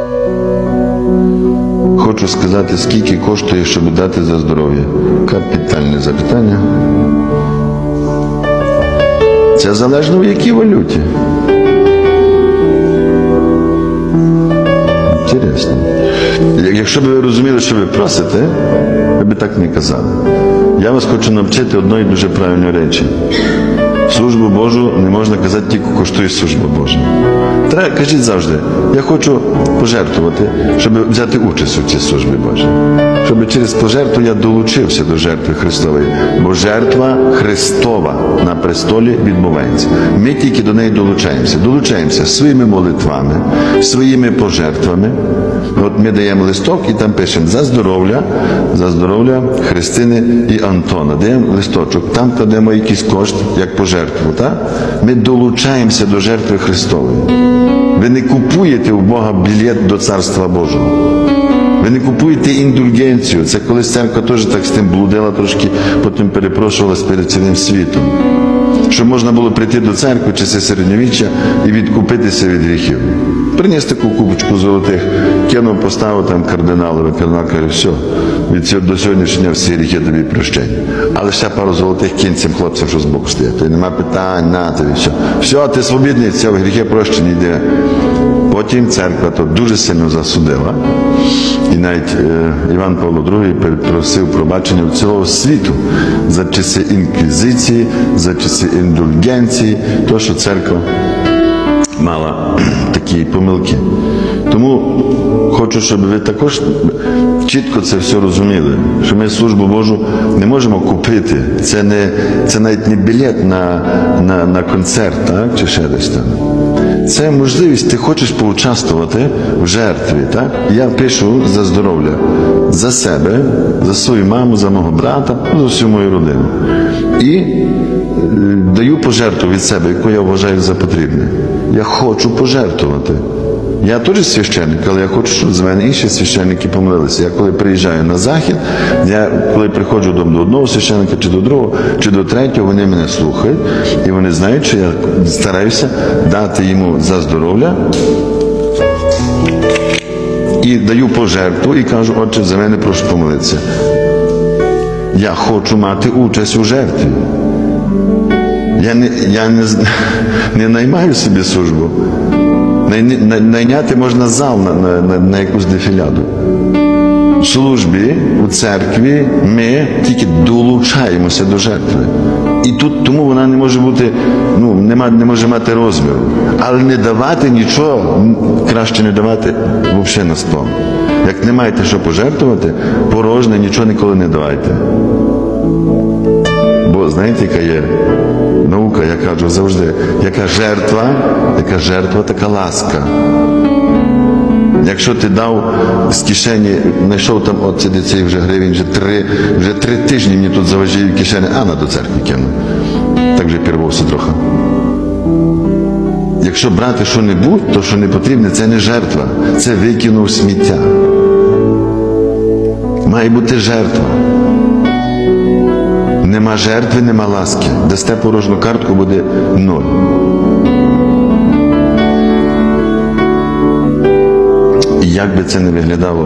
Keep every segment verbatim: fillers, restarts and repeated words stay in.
Хочу сказати, скільки коштує, щоб дати за здоров'я. Капітальне запитання. Це залежно в якій валюті. Інтересно. Якщо б ви розуміли, що ви просите, ви б так не казали. Я вас хочу навчити одної дуже правильної речі. Службу Божу не можна казати, тільки коштує служба Божа. Треба, кажіть завжди, я хочу пожертвувати, щоб взяти участь у цій службі Божій. Щоб через пожертву я долучився до жертви Христової. Бо жертва Христова на престолі відбувається. Ми тільки до неї долучаємося. Долучаємося своїми молитвами, своїми пожертвами. От ми даємо листок і там пишемо за здоров'я, за здоров'я Христини і Антона. Даємо листочок, там кладемо якийсь кошт, як пожертву. Так? Ми долучаємося до жертви Христової. Ви не купуєте у Бога білет до Царства Божого. Ви не купуєте індульгенцію. Це колись церква теж так з тим блудила трошки, потім перепрошувалась перед цілим світом. Щоб можна було прийти до церкви, часи середньовіччя, і відкупитися від гріхів. Приніс таку купочку золотих, кинув, поставив там кардиналове, кардинал каже, все, від цього до сьогоднішнього дня всі гріхи тобі прощені. Але ще пару золотих кінь цим хлопцям, що збоку стоять. То нема питань, на тобі, все. Все, ти свобідний, все, гріхи прощені, йде. Потім церква то дуже сильно засудила. І навіть е, Іван Павло другий просив пробачення у цілого світу за часи інквізиції, за часи індульгенції, то, що церква мала такі помилки. Тому хочу, щоб ви також чітко це все розуміли, що ми службу Божу не можемо купити. Це, не, це навіть не білет на, на, на концерт, так? Чи ще десь там. Це можливість, ти хочеш поучаствувати в жертві. Так? Я пишу за здоров'я, за себе, за свою маму, за мого брата, за всю мою родину. І е, даю пожертву від себе, яку я вважаю за потрібне. Я хочу пожертвувати. Я теж священник, але я хочу, щоб з мене інші священники помолилися. Я коли приїжджаю на захід, я коли приходжу до одного священника, чи до другого, чи до третього, вони мене слухають, і вони знають, що я стараюся дати йому за здоров'я, і даю пожертву, і кажу, отче, за мене прошу помолитися. Я хочу мати участь у жертві. Я не, я не, не наймаю собі службу. Найняти можна зал на, на, на, на якусь дефіляду. В службі, у церкві ми тільки долучаємося до жертви. І тут тому вона не може бути, ну, не, не може мати розміру. Але не давати нічого, краще не давати взагалі на сповн. Як не маєте що пожертвувати, порожне, нічого ніколи не давайте. Бо знаєте, яка є наука, я кажу завжди, яка жертва, яка жертва, така ласка. Якщо ти дав з кишені, знайшов там, от сидить цей вже гривень, вже три, вже три тижні мені тут заважає в кишені, а на до церкви кину. Так вже пірвався трохи. Якщо брати що-небудь, то що не потрібне, це не жертва, це викинув сміття. Має бути жертва. Нема жертви, нема ласки. Дасте порожню картку, буде ноль. І як би це не виглядало,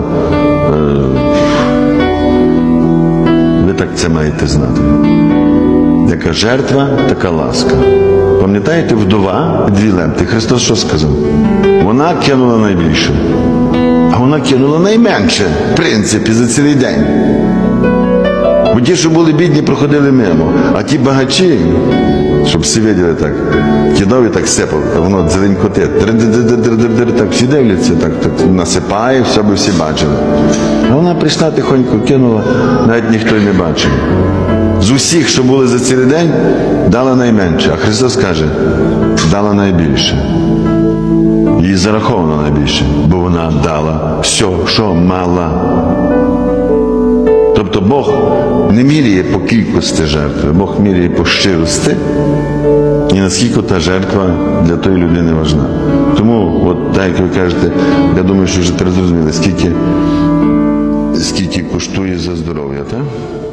ви так це маєте знати. Яка жертва, така ласка. Пам'ятаєте, вдова дві лемти? Христос що сказав? Вона кинула найбільше, а вона кинула найменше, в принципі, за цілий день. Бо ті, що були бідні, проходили мимо. А ті багачі, щоб всі виділи так, кидав і так сипав, а воно зеленькоте. Так всі дивляться, так, так насипає, все би всі бачили. А вона прийшла тихонько, кинула, навіть ніхто й не бачив. З усіх, що були за цілий день, дала найменше. А Христос каже, дала найбільше. Їй зараховано найбільше, бо вона дала все, що мала. Тобто Бог не міряє по кількості жертви, Бог міряє по щирості, і наскільки та жертва для тої людини важна. Тому, от так як ви кажете, я думаю, що вже зрозуміли, скільки, скільки коштує за здоров'я, так?